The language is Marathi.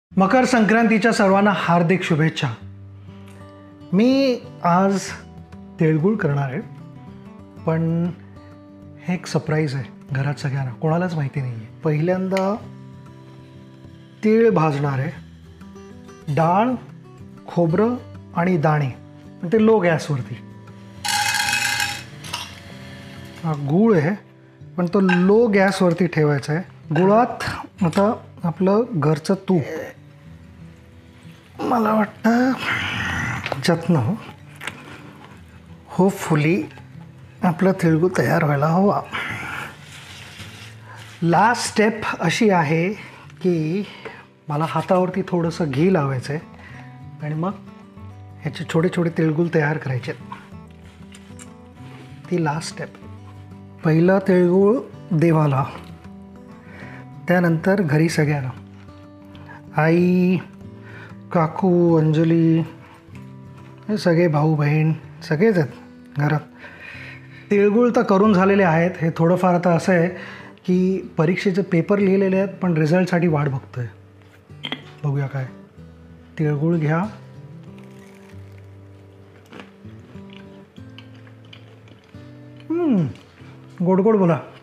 मकर संक्रांतीच्या सर्वांना हार्दिक शुभेच्छा। मी आज तिळगुळ करणार आहे, पण हे एक सरप्राईज आहे घरात सगळ्यांना, कोणालाच माहिती नाही आहे। पहिल्यांदा तीळ भाजणार आहे, डाळ, खोबरं आणि दाणे, ते लो गॅसवरती। हा गूळ आहे, पण तो लो गॅसवरती ठेवायचा आहे। गुळात आता आपलं घरचं तूप, मला वाटतं ज्यातनं होपफुली आपलं तिळगुळ तयार व्हायला हवा। लास्ट स्टेप अशी आहे की मला हातावरती थोडंसं घी लावायचं आहे आणि मग ह्याचे छोटे छोटे तिळगुळ तयार करायचे। ती लास्ट स्टेप। पहिला तिळगुळ देवाला, त्यानंतर घरी सगळ्यांना, आई, काकू, अंजली, हे सगळे भाऊ बहीण सगळेच आहेत घरात। तिळगुळ तर करून झालेले आहेत। हे थोडंफार आता असं आहे की परीक्षेचे पेपर लिहिलेले आहेत, पण रिझल्टसाठी वाट बघतोय। बघूया काय। तिळगुळ घ्या, गोड गोड बोला।